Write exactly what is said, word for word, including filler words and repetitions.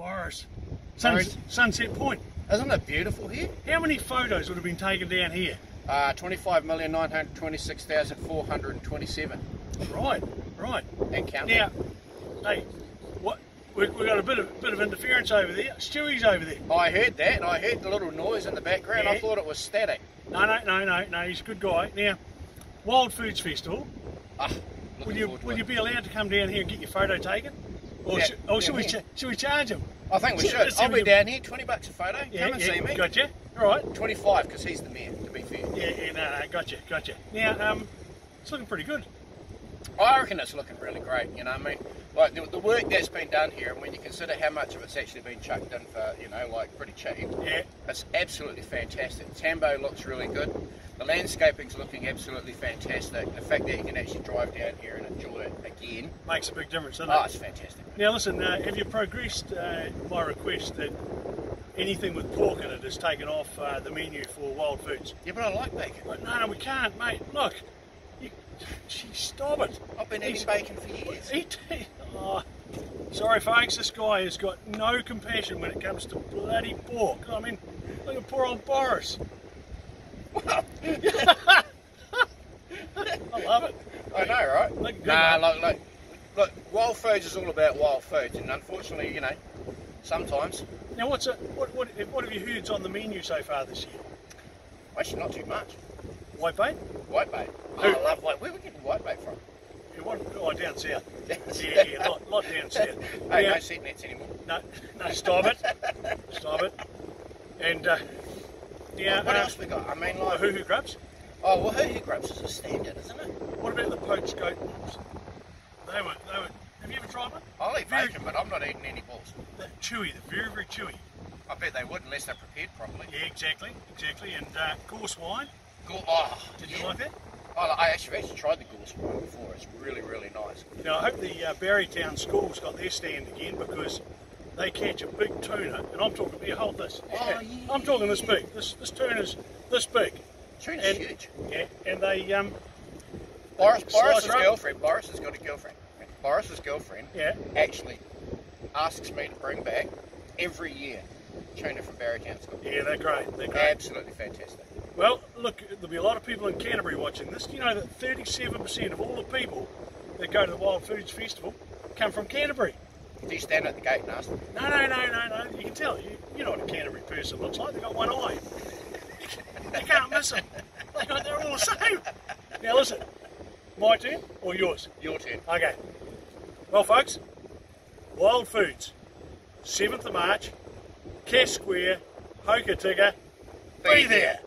Boris. Suns, Sunset Point. Isn't it beautiful here? How many photos would have been taken down here? Uh, twenty-five million nine hundred twenty-six thousand four hundred twenty-seven. Right, right. And counting. Now, hey, what? We, we got a bit of bit of interference over there. Stewie's over there. I heard that. I heard the little noise in the background. Yeah. I thought it was static. No, no, no, no, no. He's a good guy. Now, Wild Foods Festival. Ah, Will you will it. you be allowed to come down here and get your photo taken? Or, Yeah, should, or should down we here. ch should we charge him? I think we Let's- should. let's see I'll if be we can- down here. twenty bucks a photo. Yeah, Come and yeah, see me. Gotcha. All right. twenty-five because he's the mayor, to be fair. Yeah, yeah, no, no, gotcha, gotcha. Now, um, it's looking pretty good. I reckon it's looking really great, you know what I mean? Like, the, the work that's been done here, and when you consider how much of it's actually been chucked in for, you know, like, pretty cheap, Yeah. it's absolutely fantastic. Tambo looks really good. The landscaping's looking absolutely fantastic. The fact that you can actually drive down here and enjoy it again, Makes a big difference, doesn't oh, it? it's fantastic. Now, listen, uh, have you progressed uh, my request that anything with pork in it is taken off uh, the menu for Wild Foods? Yeah, but I like bacon. But no, no, we can't, mate. Look, you, gee, stop it. I've been He's- eating bacon for years. Eat, oh, sorry, folks, this guy has got no compassion when it comes to bloody pork. I mean, look at poor old Boris. I love it. I know, right? Look good, nah, mate. look, look, look, Wild Foods is all about wild foods, and unfortunately, you know, sometimes, Now, what's it? What, what, what have you heard's on the menu so far this year? actually not too much. White bait? Whitebait. Oh, Who? I love white. Where are we getting whitebait from? Yeah, what, oh, down south. Down Yeah, yeah, lot, lot down south. Hey, Now- no set nets anymore. No, no, stop it. Stop it. And, uh, yeah, What uh, else we got? I mean, uh, like, Hoo Hoo Grubs. oh, well, Hoo Hoo Grubs is a standard, isn't it? What about the poached goat balls? They were, they were, have you ever tried one? I'll eat Very- bacon, but I'm not eating any balls. They're chewy, they're very, very chewy. I bet they would unless they're prepared properly. Yeah, exactly, exactly. And uh, gorse wine. Go- oh, Did yeah. you like that? Oh, I actually, actually tried the gorse wine before. It's really, really nice. Now, I hope the uh, Barrytown schools got their stand again because they catch a big tuna, and I'm talking, here, hold this. Oh, Yeah, yeah. I'm talking this big. This this tuna's this big. Tuna's And- huge. Yeah, and they, um, Boris, Slice Boris's her up. girlfriend, Boris has got a girlfriend. Boris's girlfriend yeah, actually asks me to bring back every year tuna from Barrytown School. yeah, they're great. They're great. Absolutely fantastic. Well, look, there'll be a lot of people in Canterbury watching this. Do you know that thirty-seven percent of all the people that go to the Wild Foods Festival come from Canterbury? Do you stand at the gate and ask them? No, no, no, no, no. You can tell. You, you know what a Canterbury person looks like. They've got one eye. You can't miss them. They got, they're all the same. Now listen, my turn or yours? Your turn. Okay. Well, folks, Wild Foods, seventh of March, Cass Square, Hokitika. Be there.